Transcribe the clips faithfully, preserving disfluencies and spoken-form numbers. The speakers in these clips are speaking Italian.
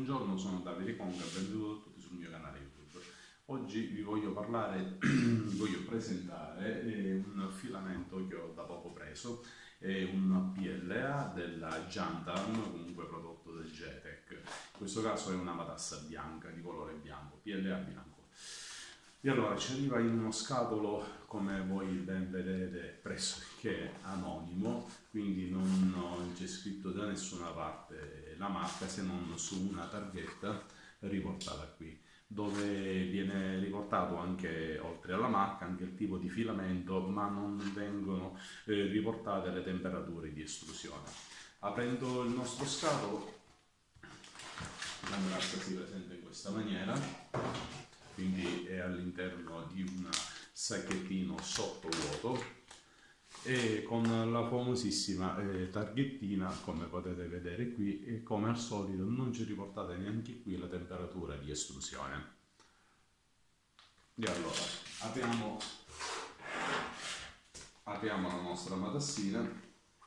Buongiorno, sono Davide Conga, benvenuti tutti sul mio canale YouTube. Oggi vi voglio parlare, vi voglio presentare eh, un filamento che ho da poco preso, è un P L A della Jantarm, comunque prodotto del Getec. In questo caso è una matassa bianca, di colore bianco, P L A bianco. E allora ci arriva in uno scatolo, come voi ben vedete, pressoché anonimo, quindi non, non c'è scritto da nessuna parte la marca se non su una targhetta riportata qui, dove viene riportato anche, oltre alla marca, anche il tipo di filamento, ma non vengono eh, riportate le temperature di estrusione. Aprendo il nostro scatolo, la matassa si presenta in questa maniera, quindi è all'interno di un sacchettino sottovuoto e con la famosissima eh, targhettina, come potete vedere qui, e come al solito non ci riportate neanche qui la temperatura di estrusione. E allora apriamo, apriamo la nostra matassina.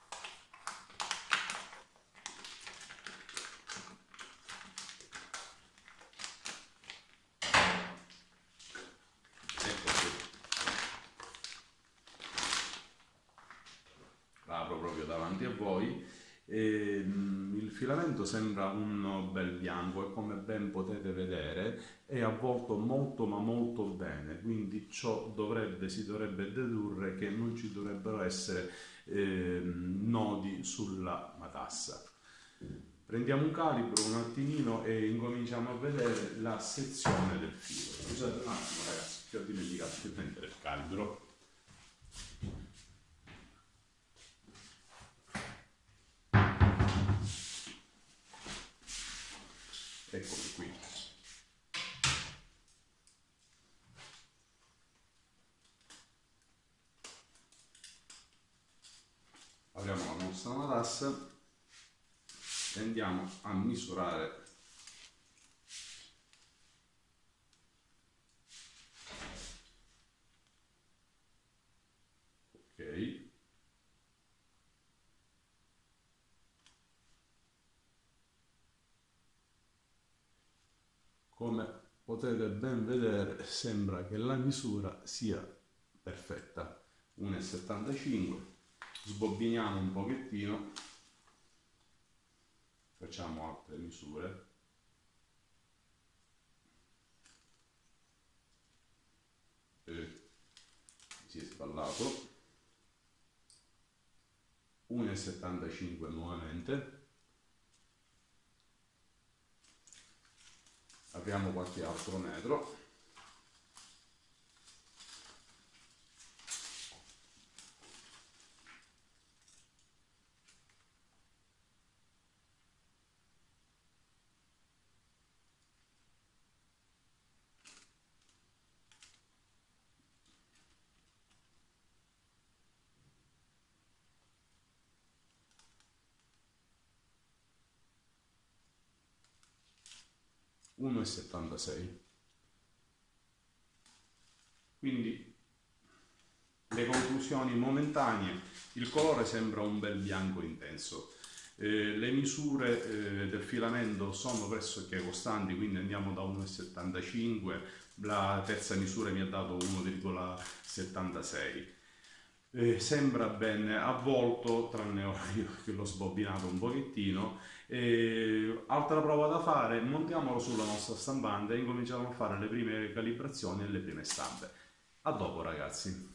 Apro proprio davanti a voi. E, mm, il filamento sembra un bel bianco e come ben potete vedere è avvolto molto ma molto bene, quindi ciò dovrebbe, si dovrebbe dedurre che non ci dovrebbero essere eh, nodi sulla matassa. Prendiamo un calibro un attimino e incominciamo a vedere la sezione del filo. Scusate un attimo ragazzi, che ho dimenticato di prendere il calibro. Eccoli qui. Apriamo la nostra matassa e andiamo a misurare ok. Come potete ben vedere sembra che la misura sia perfetta, uno virgola settantacinque. Sbobbiniamo un pochettino, facciamo altre misure. E si è sballato, uno virgola settantacinque nuovamente. Apriamo qualche altro metro. uno virgola settantasei. Quindi le conclusioni momentanee: il colore sembra un bel bianco intenso, eh, le misure eh, del filamento sono pressoché costanti, quindi andiamo da uno virgola settantacinque, la terza misura mi ha dato uno virgola settantasei. Eh, sembra ben avvolto, tranne io che l'ho sbobbinato un pochettino. Eh, altra prova da fare: montiamolo sulla nostra stampante e incominciamo a fare le prime calibrazioni e le prime stampe. A dopo ragazzi.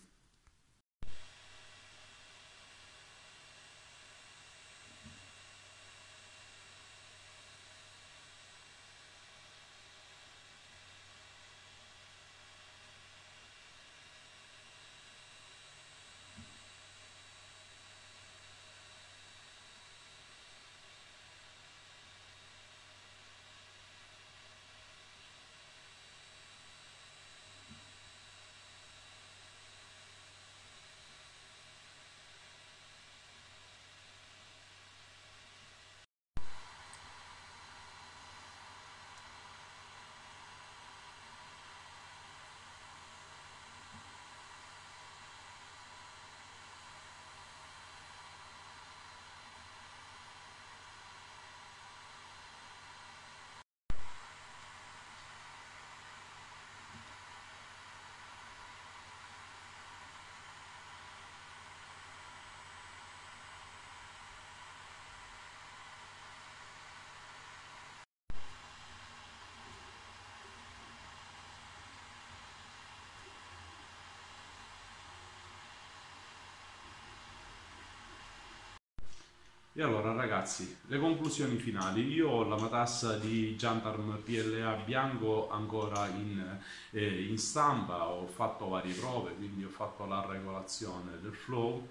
E allora ragazzi, le conclusioni finali. Io ho la matassa di Jantarm P L A bianco ancora in, eh, in stampa, ho fatto varie prove, quindi ho fatto la regolazione del flow, ho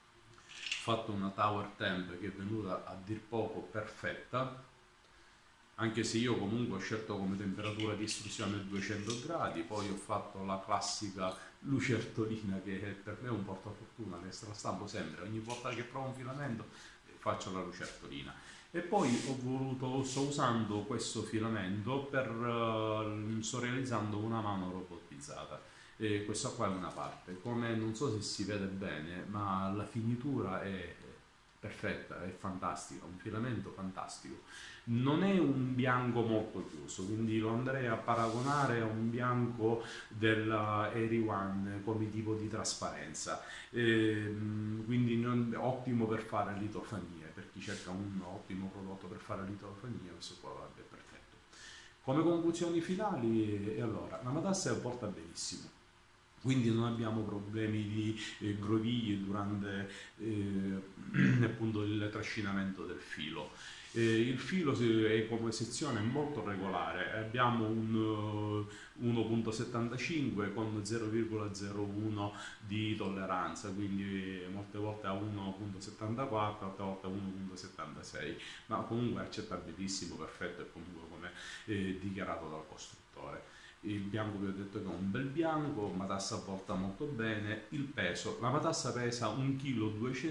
fatto una tower temp che è venuta a dir poco perfetta, anche se io comunque ho scelto come temperatura di estrusione duecento gradi, poi ho fatto la classica lucertolina che per me è un portafortuna, che se la stampo sempre, ogni volta che provo un filamento eh, faccio la lucertolina. E poi ho voluto, sto usando questo filamento per, uh, sto realizzando una mano robotizzata. E questa qua è una parte, come non so se si vede bene, ma la finitura è perfetta, è fantastica, un filamento fantastico. Non è un bianco molto chiuso, quindi lo andrei a paragonare a un bianco della Eri One come tipo di trasparenza. Ehm, quindi non, ottimo per fare litofanie, per chi cerca un ottimo prodotto per fare litofanie, questo qua va bene, perfetto. Come conclusioni finali, e allora, la matassa porta benissimo, quindi non abbiamo problemi di eh, groviglie durante eh, appunto il trascinamento del filo. Eh, il filo è come sezione molto regolare, abbiamo un uh, uno virgola settantacinque con zero virgola zero uno di tolleranza, quindi molte volte a uno virgola settantaquattro, altre volte a uno virgola settantasei, ma comunque è accettabilissimo, perfetto e comunque come eh, dichiarato dal costruttore. Il bianco vi ho detto che è un bel bianco, matassa porta molto bene. Il peso, la matassa pesa un chilo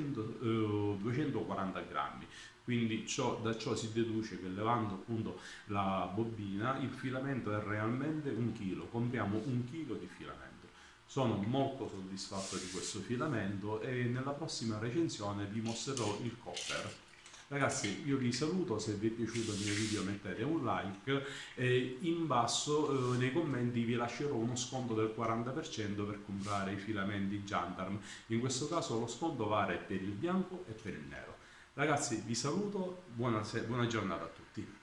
duecentoquaranta grammi, quindi ciò, da ciò si deduce che levando appunto la bobina il filamento è realmente un chilo, compriamo un chilo di filamento. Sono molto soddisfatto di questo filamento e nella prossima recensione vi mostrerò il copper. Ragazzi, io vi saluto, se vi è piaciuto il mio video mettete un like e in basso eh, nei commenti vi lascerò uno sconto del quaranta per cento per comprare i filamenti Jantarm. In questo caso lo sconto vale per il bianco e per il nero. Ragazzi, vi saluto, buona, buona giornata a tutti.